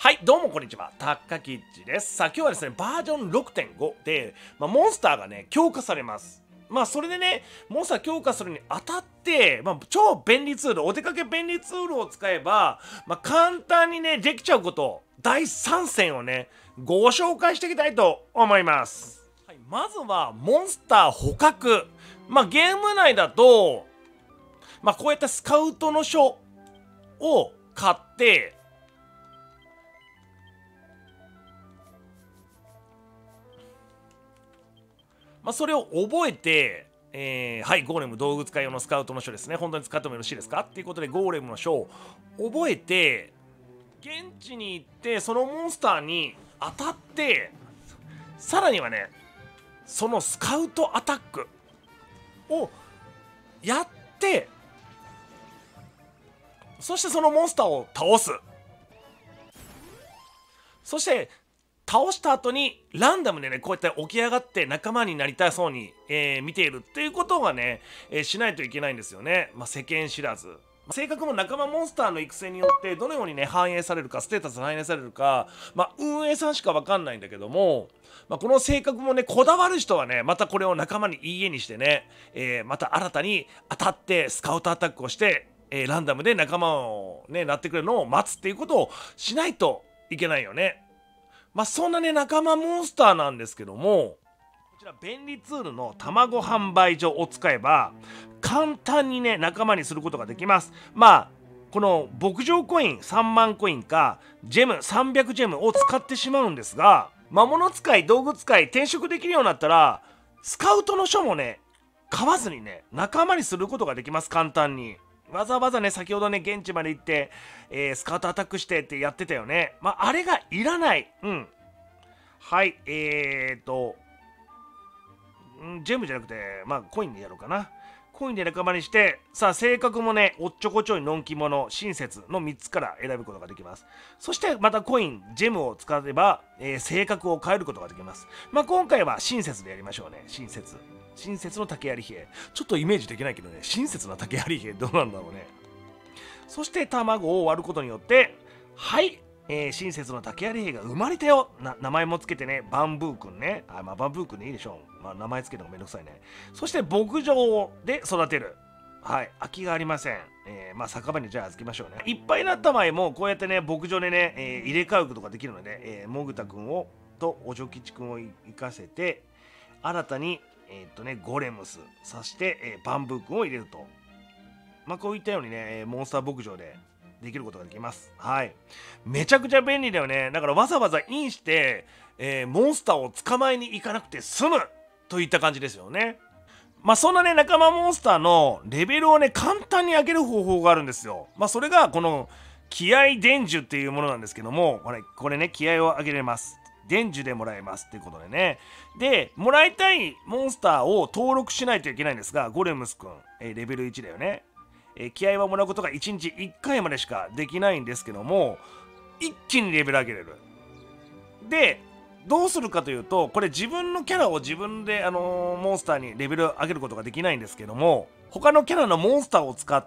はい、どうもこんにちは。たっかきっちです。さあ、今日はですね、バージョン 6.5 で、モンスターがね、強化されます。それでね、モンスター強化するにあたって、超便利ツール、お出かけ便利ツールを使えば、簡単にね、できちゃうこと、第3選をね、ご紹介していきたいと思います。はい、まずは、モンスター捕獲。ゲーム内だと、こうやってスカウトの書を買って、それを覚えて、はい、ゴーレム道具使い用のスカウトの書ですね。本当に使ってもよろしいですかっていうことで、ゴーレムの書を覚えて、現地に行って、そのモンスターに当たって、さらにはね、そのスカウトアタックをやって、そしてそのモンスターを倒す。そして、倒した後にランダムでねこうやって起き上がって仲間になりたそうに、見ているっていうことがね、しないといけないんですよね。世間知らず。性格も仲間モンスターの育成によってどのようにね反映されるか、ステータス反映されるか、運営さんしか分かんないんだけども、この性格もねこだわる人はねまたこれを仲間にいい絵にしてね、また新たに当たってスカウトアタックをして、ランダムで仲間をねなってくれるのを待つっていうことをしないといけないよね。そんなね仲間モンスターなんですけども、こちら便利ツールの卵販売所を使えば簡単にね仲間にすることができます。この牧場コイン3万コインかジェム300ジェムを使ってしまうんですが、魔物使い道具使い転職できるようになったらスカウトの書もね買わずにね仲間にすることができます。簡単にわざわざね先ほどね現地まで行って、スカウトアタックしてってやってたよね。あれがいらない。はいジェムじゃなくてコインでやろうかな。コインで仲間にして、さあ性格もねおっちょこちょいのんき者親切の3つから選ぶことができます。そしてまたコインジェムを使えば、性格を変えることができます。今回は親切でやりましょうね。親切の竹槍兵。ちょっとイメージできないけどね、親切な竹槍兵どうなんだろうね。そして卵を割ることによって、はい、親切の竹槍兵が生まれたよ。名前もつけてね、バンブーくんね。バンブーくんでいいでしょう。名前つけるのがめんどくさいね。そして牧場で育てる。はい、空きがありません。酒場にじゃあ預けましょうね。いっぱいになった場合も、こうやってね、牧場でね、入れ替えることができるので、モグタくんとお嬢吉くんを生かせて、新たに、ゴレムス、そして、バンブーくんを入れると。こういったようにね、モンスター牧場でできることができます。はい。めちゃくちゃ便利だよね。だからわざわざインして、モンスターを捕まえに行かなくて済むといった感じですよね。そんなね、仲間モンスターのレベルをね、簡単に上げる方法があるんですよ。それがこの気合伝授っていうものなんですけども、これね、気合を上げれます。伝授でもらえますっていうことでね。で、もらいたいモンスターを登録しないといけないんですが、ゴレムスくん、レベル1だよね。気合はもらうことが1日1回までしかできないんですけども、一気にレベル上げれる。で、どうするかというと、これ自分のキャラを自分で、モンスターにレベル上げることができないんですけども、他のキャラのモンスターを使って、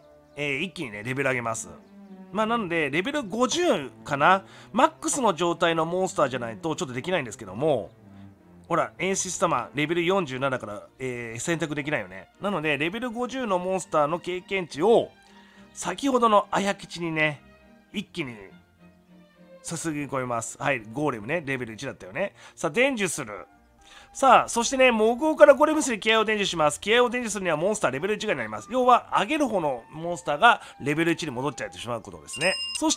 一気にねレベル上げます。なのでレベル50かな、マックスの状態のモンスターじゃないとちょっとできないんですけども、ほら、エンシスタマンレベル47から、選択できないよね。なので、レベル50のモンスターの経験値を、先ほどのあやきちにね、一気に注ぎ込みます。はい、ゴーレムね、レベル1だったよね。さあ、伝授する。さあ、そしてね、モグオからゴレムスに気合を伝授します。気合を伝授するにはモンスターレベル1がになります。要は、上げる方のモンスターがレベル1に戻っちゃってしまうことですね。そして、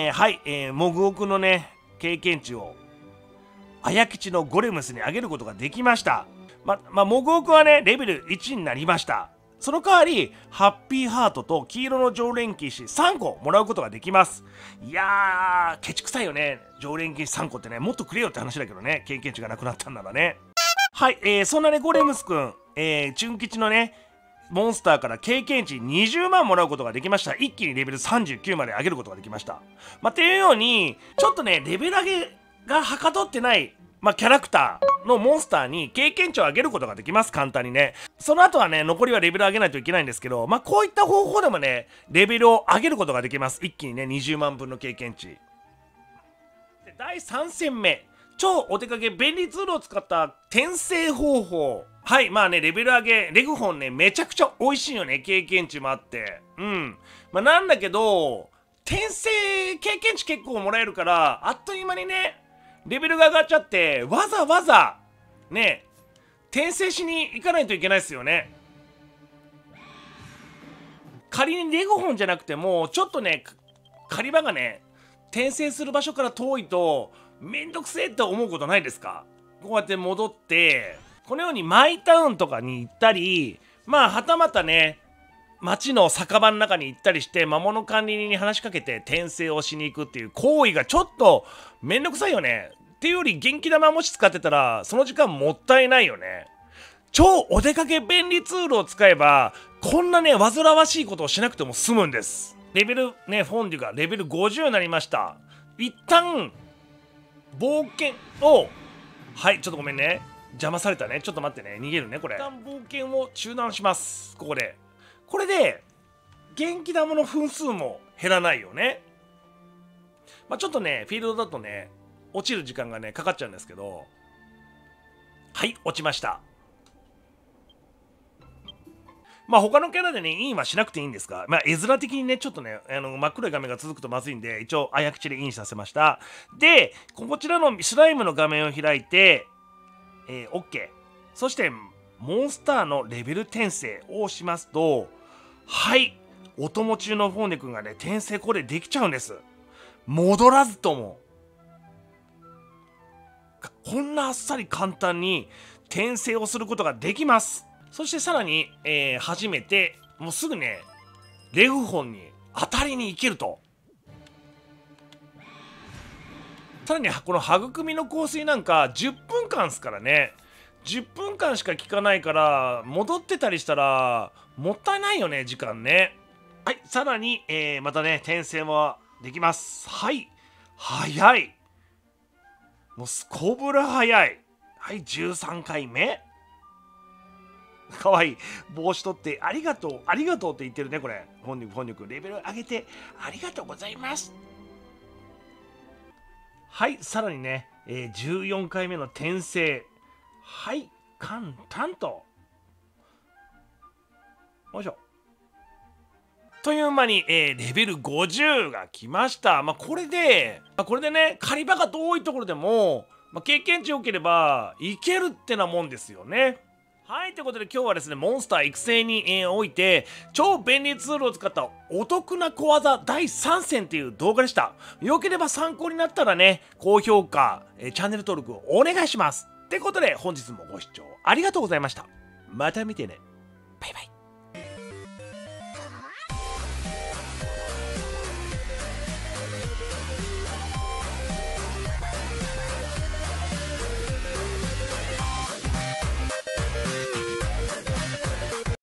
はい、モグオくんのね、経験値を、あやきちのゴレムスに上げることができました。モグオくんはね、レベル1になりました。その代わり、ハッピーハートと黄色の常連騎士3個もらうことができます。いやー、ケチくさいよね。常連騎士3個ってね、もっとくれよって話だけどね、経験値がなくなったんならね。はい、そんなね、ゴレムスくん、中吉のね、モンスターから経験値20万もらうことができました。一気にレベル39まで上げることができました。っていうように、ちょっとね、レベル上げがはかどってない、キャラクターのモンスターに経験値を上げることができます。簡単にね。その後はね、残りはレベル上げないといけないんですけど、こういった方法でもね、レベルを上げることができます。一気にね、20万分の経験値。 で第3戦目、超お手かけ便利ツールを使った転生方法。はい、まあね、レベル上げ、レグホンね、めちゃくちゃ美味しいよね、経験値もあって。まあなんだけど、転生経験値結構もらえるから、あっという間にね、レベルが上がっちゃって、わざわざ、ね、転生しに行かないといけないですよね。仮にレグホンじゃなくても、ちょっとね、狩り場がね、転生する場所から遠いと、めんどくせえって思うことないですか？こうやって戻って、このようにマイタウンとかに行ったり、まあ、はたまたね、街の酒場の中に行ったりして、魔物管理人に話しかけて転生をしに行くっていう行為がちょっとめんどくさいよね。っていうより元気玉もし使ってたら、その時間もったいないよね。超お出かけ便利ツールを使えば、こんなね、煩わしいことをしなくても済むんです。レベルね、フォンデュがレベル50になりました。一旦、冒険を、はい、ちょっとごめんね。邪魔されたね。ちょっと待ってね。逃げるね、これ。一旦冒険を中断します。ここで。これで、元気玉の分数も減らないよね。まあ、ちょっとね、フィールドだとね、落ちる時間がね、かかっちゃうんですけど、はい、落ちました。まあ他のキャラでね、インはしなくていいんですが、まあ絵面的にね、ちょっとね、真っ黒い画面が続くとまずいんで、一応、早口でインさせました。で、こちらのスライムの画面を開いて、OK。そして、モンスターのレベル転生を押しますと、はい、お供中のフォンデ君がね、転生これできちゃうんです。戻らずとも。こんなあっさり簡単に転生をすることができます。そしてさらに、初めて、もうすぐね、レグホンに当たりに行けると。さらに、この育みの香水なんか10分間ですからね。10分間しか効かないから、戻ってたりしたら、もったいないよね、時間ね。はい、さらに、またね、転生もできます。はい、早い。もうすこぶら早い。はい、13回目。かわいい。帽子取って、ありがとう、ありがとうって言ってるね、これ。本人くん、レベル上げて、ありがとうございます。はい、さらにね、14回目の転生。はい、簡単と。よいしょ。という間に、レベル50が来ました。まあ、これでね、狩り場が遠いところでも、まあ、経験値良ければ、いけるってなもんですよね。はい、ということで今日はですね、モンスター育成に、おいて、超便利ツールを使ったお得な小技第3戦っていう動画でした。良ければ参考になったらね、高評価、チャンネル登録をお願いします。ってことで本日もご視聴ありがとうございました。また見てね。バイバイ。